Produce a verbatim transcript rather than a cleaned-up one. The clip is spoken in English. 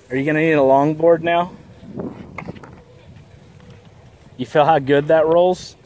Are you gonna need a longboard now? You feel how good that rolls?